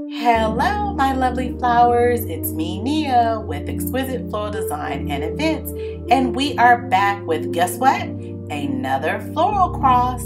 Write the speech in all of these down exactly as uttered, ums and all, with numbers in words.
Hello, my lovely flowers. It's me, Nia, with Xquisite Floral Design and Events, and we are back with, guess what? Another floral cross.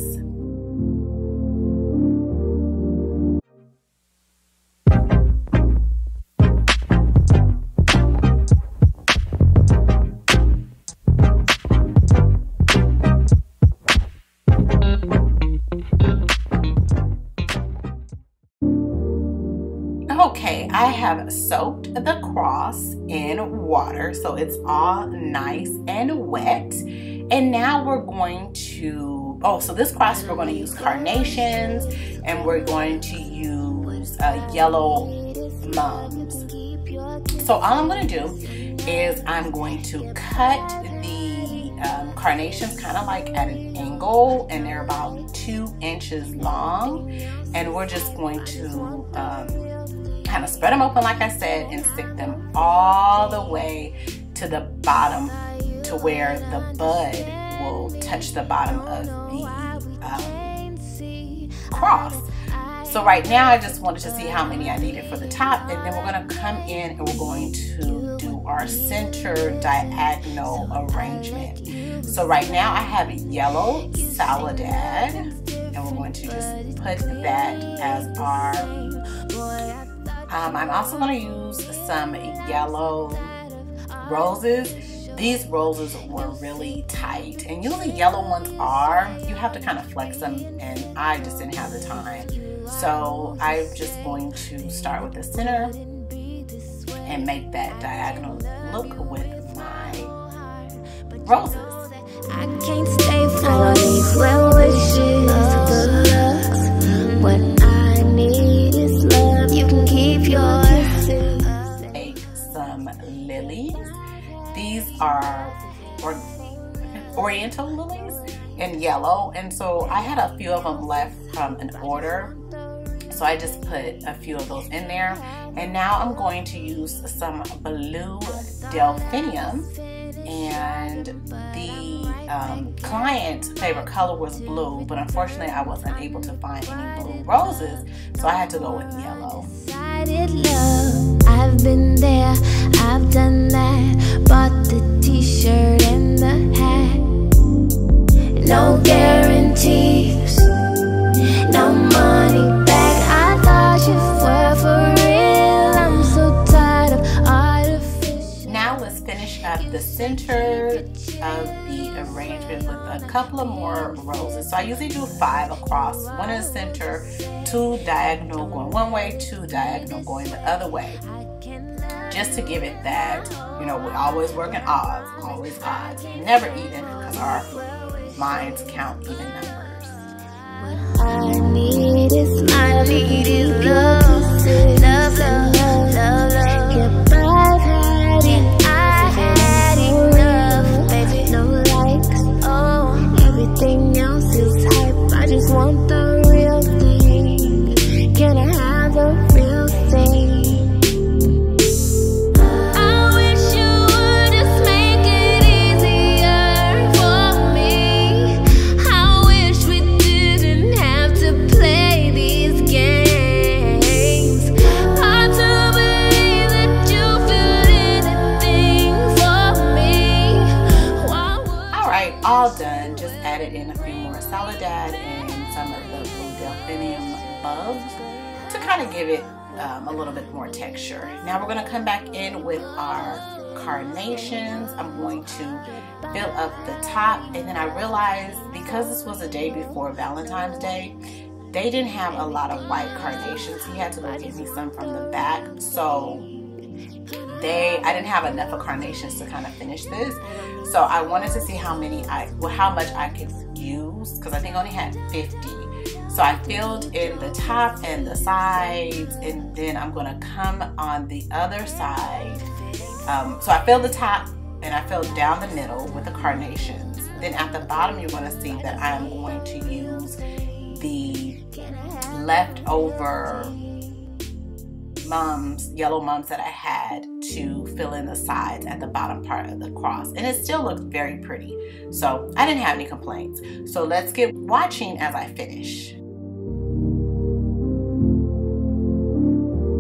Okay, I have soaked the cross in water so it's all nice and wet. And now we're going to, oh, so this cross we're going to use carnations and we're going to use uh, yellow mums. So all I'm going to do is I'm going to cut the um, carnations kind of like at an angle, and they're about two inches long. And we're just going to um, kind of spread them open like I said and stick them all the way to the bottom to where the bud will touch the bottom of the um, cross. So right now I just wanted to see how many I needed for the top, and then we're going to come in and we're going to do our center diagonal arrangement. So right now I have Yellow Solidago, and we're going to just put that as our Um, I'm also going to use some yellow roses. These roses were really tight, and usually yellow ones are. You have to kind of flex them, and I just didn't have the time. So I'm just going to start with the center and make that diagonal look with my roses. I can't stay for these well wishes, the looks. What I need is love. You can keep yours. Take some lilies. These are or, oriental lilies in yellow, and so I had a few of them left from an order, so I just put a few of those in there. And now I'm going to use some Blue Delphinium, and the um, client's favorite color was blue, but unfortunately I wasn't able to find any blue roses, so I had to go with yellow. I've been there, I've done that, bought the t-shirt and the hat. No guarantees, no money back. I thought you were for real. I'm so tired of artificial. Now let's finish up the center of the arrangement with a couple of more roses. So I usually do five across, one in the center, two diagonal going one way, two diagonal going the other way, just to give it that, you know, we're always working odds, always odds, never even, because our minds count even numbers. I need is my need is love, love, love, love, love. Yep, I've had it, I had enough, baby, no likes, oh, everything else is hype. I just want the real thing. Can I have the real thing? All done, just added in a few more Solidago and some of the Blue Delphinium bulbs to kind of give it um, a little bit more texture. Now we're going to come back in with our carnations. I'm going to fill up the top, and then I realized because this was a day before Valentine's Day, they didn't have a lot of white carnations. He had to go get me some from the back, so They, I didn't have enough of carnations to kind of finish this, so I wanted to see how many I, well, how much I could use, because I think I only had fifty. So I filled in the top and the sides, and then I'm going to come on the other side. Um, so I filled the top and I filled down the middle with the carnations. Then at the bottom, you're going to see that I am going to use the leftover mums, yellow mums that I had to fill in the sides at the bottom part of the cross, and it still looked very pretty, so I didn't have any complaints. So let's get watching as I finish.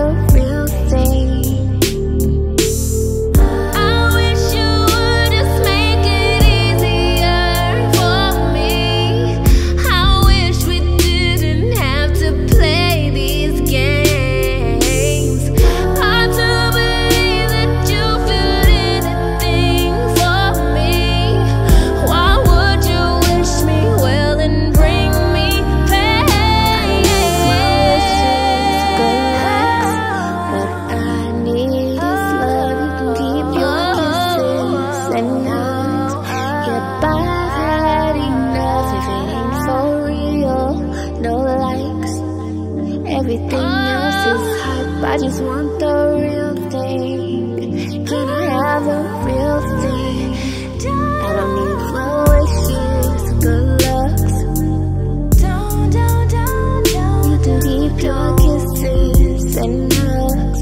the real thing. Everything else is hype, I just want the real thing. Can I have the real thing? I don't need flourishes, good looks. Don't, don't, don't, don't. You can keep your kisses and hugs.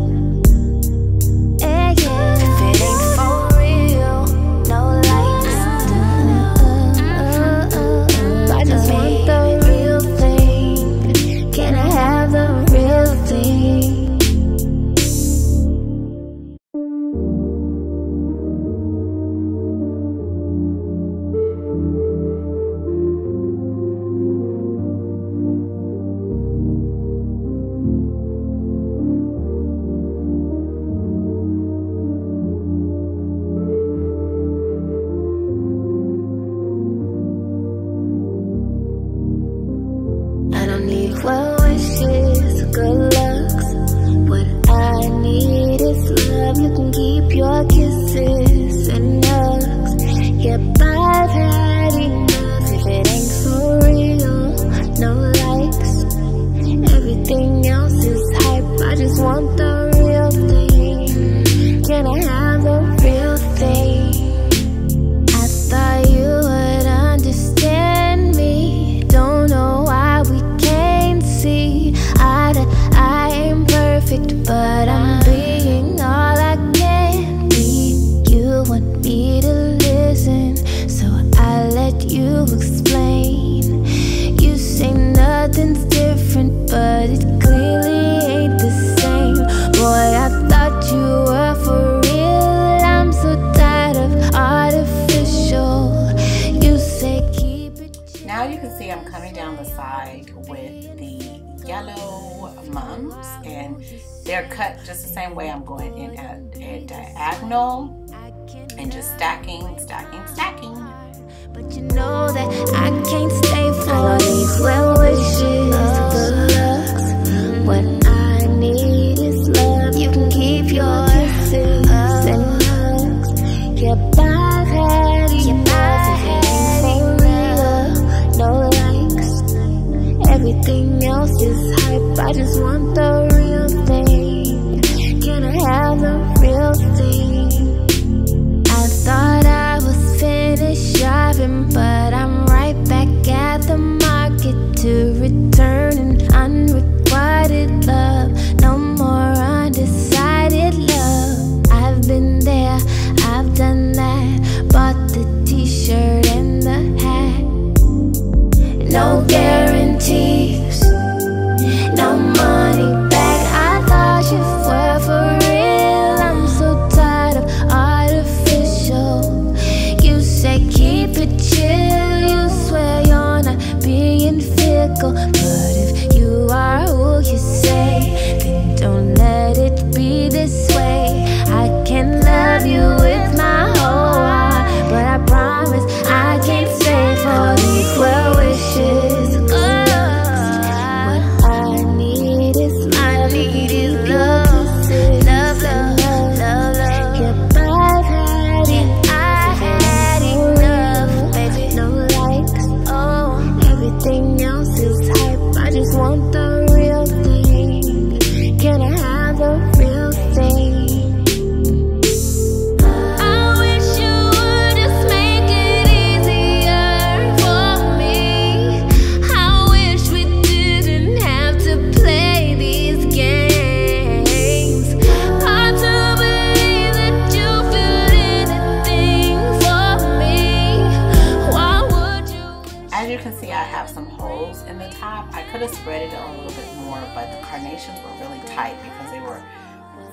Yeah, yeah. If it ain't for real, no lights. Uh, uh, uh, uh. I just want the real thing. Can I have the real thing? I don't need well wishes, good looks. What I need is love. You can keep your kisses and hugs. Yep, I've had enough. If it ain't for real, no likes. Everything else is hype, I just want the real thing. Can I have the real thing? I thought you would understand me. Don't know why we can't see eye to eye. Ain't perfect, but I'm being all I can be. You want me to listen, so I let you explain. You say nothing's different, but it clearly ain't the same. Boy, I thought you were for real. I'm so tired of artificial. You say keep it chill. Now you can see I'm coming down the side with the yellow mums, and they're cut just the same way. I'm going in at a diagonal and just stacking, stacking, stacking. But you know that I can't stay for these well wishes, good looks. What I need is love. You can keep your kisses and hugs. Yep, I've had enough. If it ain't for real, no likes. Everything else is hype, I just want the real thing. Can I have the real thing? I thought I was finished shopping, but I'm right back at the market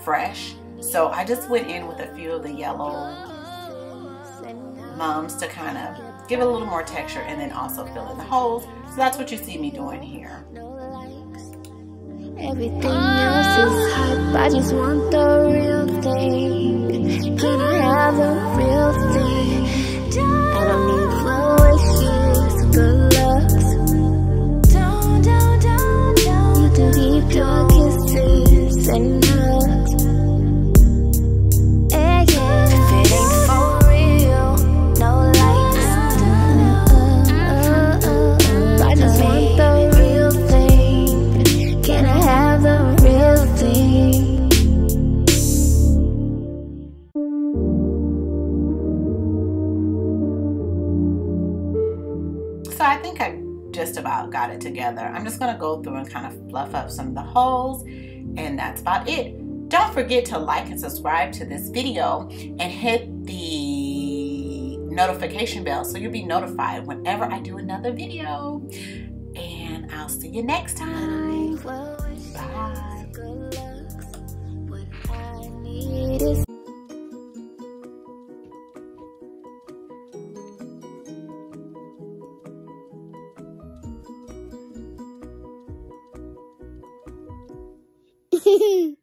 fresh. So I just went in with a few of the yellow mums to kind of give it a little more texture and then also fill in the holes. So that's what you see me doing here. Everything else is hype, I just want the real thing. Can I have the real thing? I don't need flowers, good looks. Don't, don't, don't, don't. You can keep your kisses and hugs. Yeah, yeah. If it ain't for real, no lights. Uh, uh, uh, uh. I just want the real thing. Can I have the real thing? So I think I just about got it together. I'm just gonna go through and kind of fluff up some of the holes, and that's about it. Don't forget to like and subscribe to this video and hit the notification bell so you'll be notified whenever I do another video. And I'll see you next time. Bye.